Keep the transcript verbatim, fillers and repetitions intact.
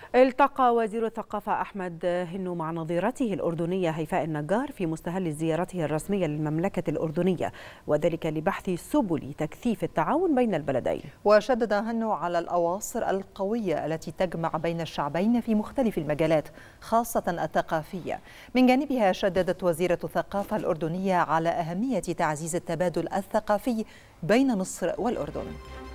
التقى وزير الثقافة أحمد هنو مع نظيرته الأردنية هيفاء النجار في مستهل زيارته الرسمية للمملكة الأردنية، وذلك لبحث سبل تكثيف التعاون بين البلدين. وشدد هنو على الأواصر القوية التي تجمع بين الشعبين في مختلف المجالات خاصة الثقافية. من جانبها شددت وزيرة الثقافة الأردنية على أهمية تعزيز التبادل الثقافي بين مصر والأردن.